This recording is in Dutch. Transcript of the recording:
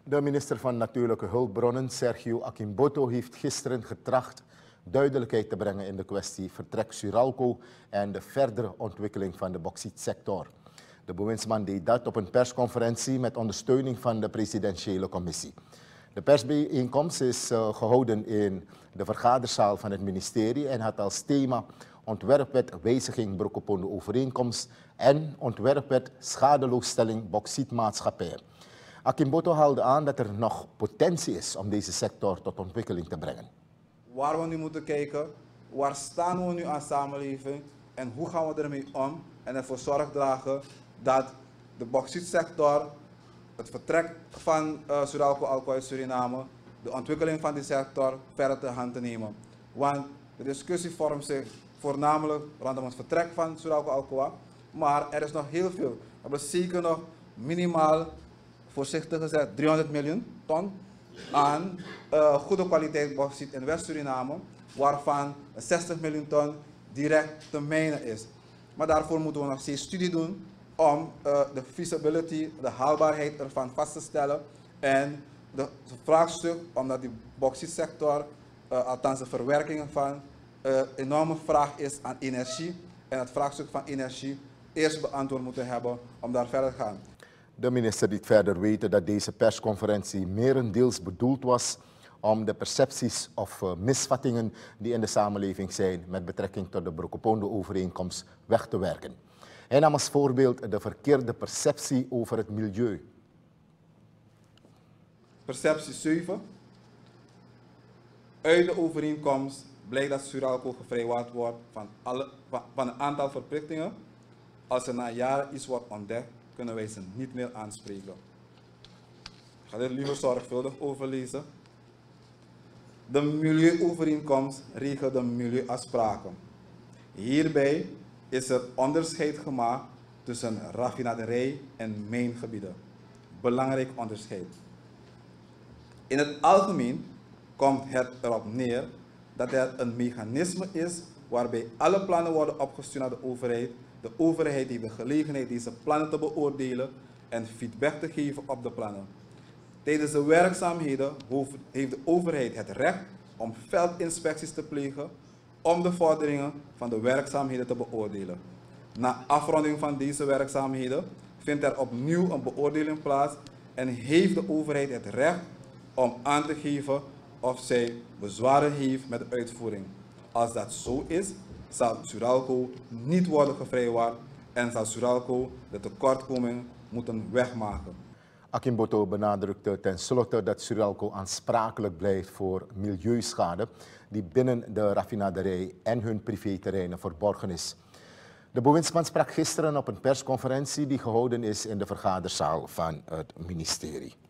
De minister van Natuurlijke Hulpbronnen, Sergio Akimboto, heeft gisteren getracht duidelijkheid te brengen in de kwestie vertrek Suralco en de verdere ontwikkeling van de bauxietsector. De bewindsman deed dat op een persconferentie met ondersteuning van de presidentiële commissie. De persbijeenkomst is gehouden in de vergaderzaal van het ministerie en had als thema ontwerpwet wijziging Brokopondo overeenkomst en ontwerpwet schadeloosstelling bauxietmaatschappij. Akimboto haalde aan dat er nog potentie is om deze sector tot ontwikkeling te brengen. Waar we nu moeten kijken, waar staan we nu als samenleving en hoe gaan we ermee om en ervoor zorg dragen dat de bauxietsector, het vertrek van Suralco Alcoa uit Suriname, de ontwikkeling van die sector verder ter hand te nemen. Want de discussie vormt zich voornamelijk rondom het vertrek van Suralco Alcoa, maar er is nog heel veel. We hebben zeker nog minimaal, voorzichtig gezegd, 300 miljoen ton aan goede kwaliteit bauxiet in West-Suriname, waarvan 60 miljoen ton direct te mijnen is. Maar daarvoor moeten we nog steeds studie doen om de feasibility, de haalbaarheid ervan vast te stellen. En het vraagstuk, omdat die bauxietsector, althans de verwerking ervan, enorme vraag is aan energie. En het vraagstuk van energie eerst beantwoord moeten hebben om daar verder te gaan. De minister liet verder weten dat deze persconferentie merendeels bedoeld was om de percepties of misvattingen die in de samenleving zijn met betrekking tot de Brokopondo-overeenkomst weg te werken. Hij nam als voorbeeld de verkeerde perceptie over het milieu. Perceptie 7. Uit de overeenkomst blijkt dat Suralco gevrijwaard wordt van een aantal verplichtingen. Als er na jaren iets wordt ontdekt, kunnen wij ze niet meer aanspreken. Ik ga dit liever zorgvuldig overlezen. De milieuovereenkomst regelt de milieuafspraken. Hierbij is er onderscheid gemaakt tussen raffinaderij en mijngebieden. Belangrijk onderscheid. In het algemeen komt het erop neer dat er een mechanisme is waarbij alle plannen worden opgestuurd naar de overheid. De overheid heeft de gelegenheid deze plannen te beoordelen en feedback te geven op de plannen. Tijdens de werkzaamheden heeft de overheid het recht om veldinspecties te plegen om de vorderingen van de werkzaamheden te beoordelen. Na afronding van deze werkzaamheden vindt er opnieuw een beoordeling plaats en heeft de overheid het recht om aan te geven of zij bezwaren heeft met de uitvoering. Als dat zo is, zal Suralco niet worden gevrijwaard en zal Suralco de tekortkoming moeten wegmaken. Akimboto benadrukte tenslotte dat Suralco aansprakelijk blijft voor milieuschade die binnen de raffinaderij en hun privéterreinen verborgen is. De bewindsman sprak gisteren op een persconferentie die gehouden is in de vergaderzaal van het ministerie.